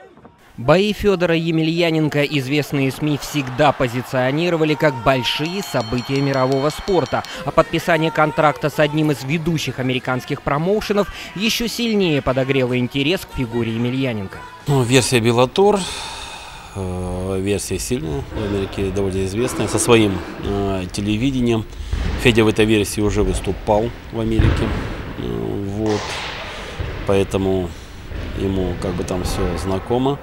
Бои Федора Емельяненко известные СМИ всегда позиционировали как большие события мирового спорта, а подписание контракта с одним из ведущих американских промоушенов еще сильнее подогрело интерес к фигуре Емельяненко. Версия Bellator, версия сильная, в Америке довольно известная, со своим телевидением. Федя в этой версии уже выступал в Америке, вот, поэтому ему как бы там все знакомо.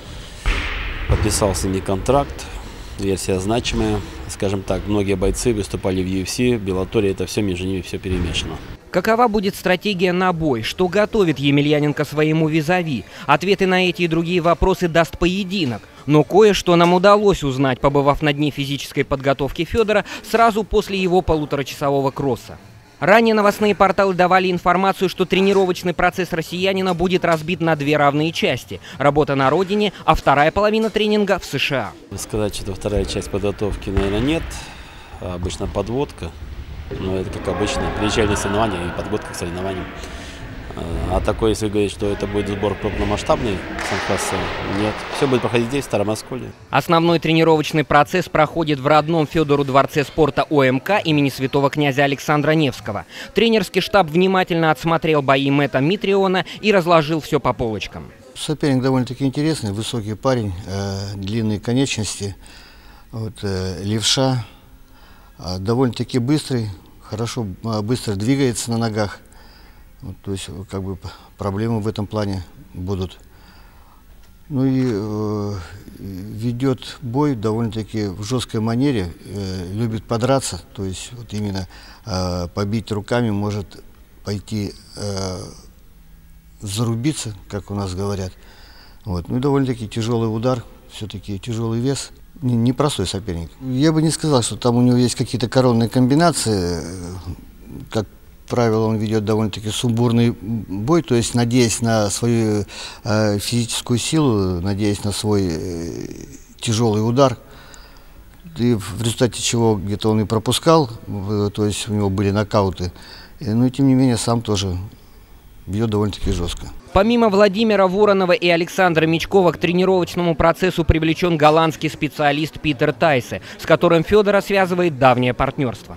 Подписал с ними контракт, версия значимая. Скажем так, многие бойцы выступали в UFC, в Беллаторе, это все между ними все перемешано. Какова будет стратегия на бой? Что готовит Емельяненко своему визави? Ответы на эти и другие вопросы даст поединок. Но кое-что нам удалось узнать, побывав на дне физической подготовки Федора сразу после его полуторачасового кросса. Ранее новостные порталы давали информацию, что тренировочный процесс россиянина будет разбит на две равные части. Работа на родине, а вторая половина тренинга в США. Сказать, что вторая часть подготовки, наверное, нет. Обычно подводка. Но это как обычно. Приезжали на соревнования и подводка к соревнованиям. А такое, если говорить, что это будет сбор крупномасштабный, нет. Все будет проходить здесь, в Старомосколье. Основной тренировочный процесс проходит в родном Федору дворце спорта ОМК имени святого князя Александра Невского. Тренерский штаб внимательно отсмотрел бои Мэтта Митриона и разложил все по полочкам. Соперник довольно-таки интересный, высокий парень, длинные конечности, левша, довольно-таки быстрый, хорошо быстро двигается на ногах. То есть, как бы, проблемы в этом плане будут. Ну и ведет бой довольно-таки в жесткой манере, любит подраться, то есть вот именно побить руками, может пойти зарубиться, как у нас говорят. Вот. Ну и довольно-таки тяжелый удар, все-таки тяжелый вес. Непростой соперник. Я бы не сказал, что там у него есть какие-то коронные комбинации, как правило, он ведет довольно-таки сумбурный бой, то есть надеясь на свою физическую силу, надеясь на свой тяжелый удар, и в результате чего где-то он и пропускал, то есть у него были нокауты, но и тем не менее сам тоже бьет довольно-таки жестко. Помимо Владимира Воронова и Александра Мичкова к тренировочному процессу привлечен голландский специалист Питер Тайсе, с которым Федора связывает давнее партнерство.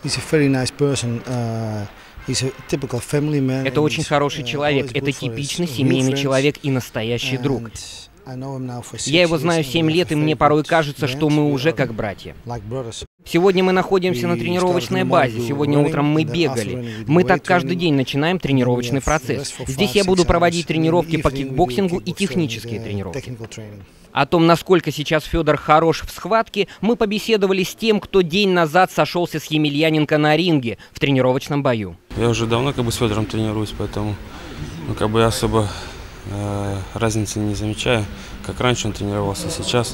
Это очень хороший человек, это типичный семейный человек и настоящий друг. Я его знаю 7 лет, и мне порой кажется, что мы уже как братья. Сегодня мы находимся на тренировочной базе, сегодня утром мы бегали. Мы так каждый день начинаем тренировочный процесс. Здесь я буду проводить тренировки по кикбоксингу и технические тренировки. О том, насколько сейчас Федор хорош в схватке, мы побеседовали с тем, кто день назад сошелся с Емельяненко на ринге в тренировочном бою. Я уже давно с Федором тренируюсь, поэтому я особо разницы не замечаю, как раньше он тренировался, сейчас.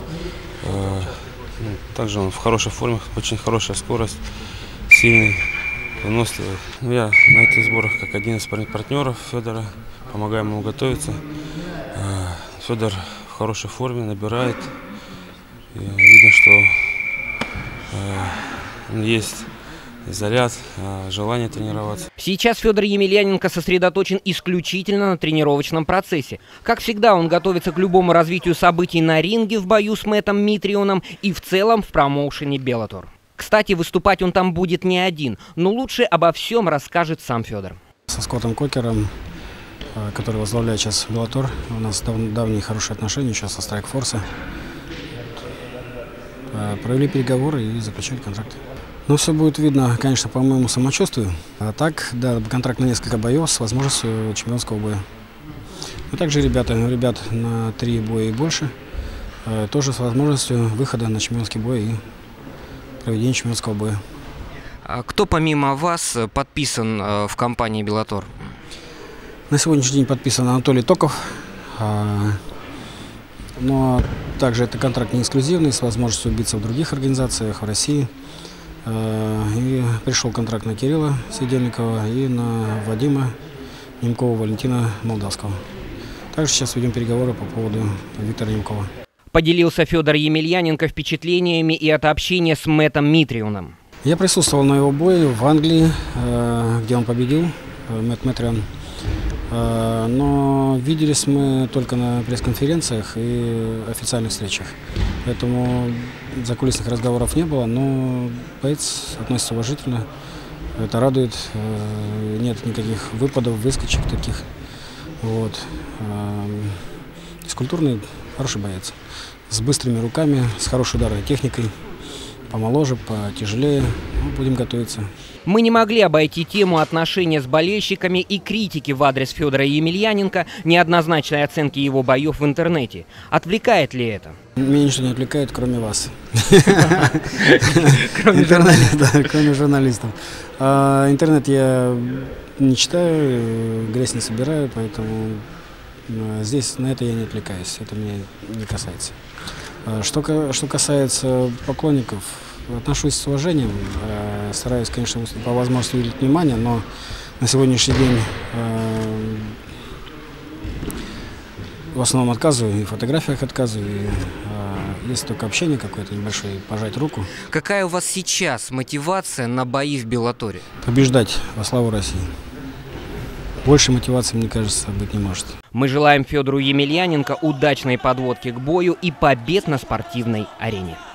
Также он в хорошей форме, очень хорошая скорость, сильный, выносливый. Я на этих сборах как один из партнеров Федора, помогаем ему готовиться. Федор в хорошей форме, набирает. И видно, что есть заряд, желание тренироваться. Сейчас Федор Емельяненко сосредоточен исключительно на тренировочном процессе. Как всегда, он готовится к любому развитию событий на ринге в бою с Мэттом Митрионом и в целом в промоушене Bellator. Кстати, выступать он там будет не один, но лучше обо всем расскажет сам Федор. Со Скоттом Кокером, который возглавляет сейчас Bellator, у нас давние хорошие отношения сейчас со Strikeforce. Провели переговоры и заключили контракт. Ну, все будет видно, конечно, по моему самочувствию. А так, да, контракт на несколько боев с возможностью чемпионского боя. И также ребят на 3 боя и больше, тоже с возможностью выхода на чемпионский бой и проведения чемпионского боя. А кто помимо вас подписан в компании Bellator? На сегодняшний день подписан Анатолий Токов. Но также это контракт не эксклюзивный, с возможностью биться в других организациях в России. И пришел контракт на Кирилла Сидельникова и на Вадима Немкова, Валентина Молдавского. Также сейчас ведем переговоры по поводу Виктора Немкова. Поделился Федор Емельяненко впечатлениями и от общения с Мэттом Митрионом. Я присутствовал на его бое в Англии, где он победил, Мэтт Митрион. Но виделись мы только на пресс-конференциях и официальных встречах. Поэтому закулисных разговоров не было, но боец относится уважительно. Это радует. Нет никаких выпадов, выскочек таких. Вот. Физкультурный, хороший боец. С быстрыми руками, с хорошей ударной техникой. Помоложе, потяжелее. Ну, будем готовиться. Мы не могли обойти тему отношения с болельщиками и критики в адрес Федора Емельяненко, неоднозначной оценки его боев в интернете. Отвлекает ли это? Меня ничто не отвлекает, кроме вас. Кроме журналистов. Интернет я не читаю, грязь не собираю, поэтому здесь на это я не отвлекаюсь. Это меня не касается. Что касается поклонников, отношусь с уважением, стараюсь, конечно, по возможности уделить внимание, но на сегодняшний день в основном отказываю, и в фотографиях отказываю, и есть только общение какое-то небольшое, пожать руку. Какая у вас сейчас мотивация на бои в Беллаторе? Побеждать во славу России. Больше мотивации, мне кажется, быть не может. Мы желаем Федору Емельяненко удачной подводки к бою и побед на спортивной арене.